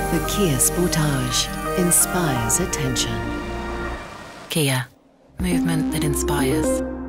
The Kia Sportage inspires attention. Kia, movement that inspires.